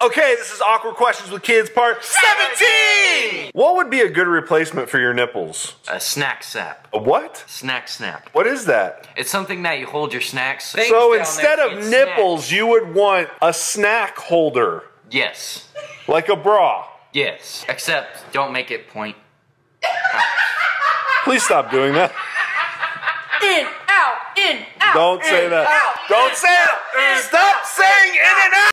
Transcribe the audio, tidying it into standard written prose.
Okay, this is Awkward Questions with Kids Part 17! What would be a good replacement for your nipples? A snack sap. A what? Snack snap. What is that? It's something that you hold your snacks. So instead of nipples, you would want a snack holder. Yes. Like a bra. Yes. Except, don't make it point. Please stop doing that. In, out, in, out. Don't say that. Out, Don't say it. Stop saying in and out.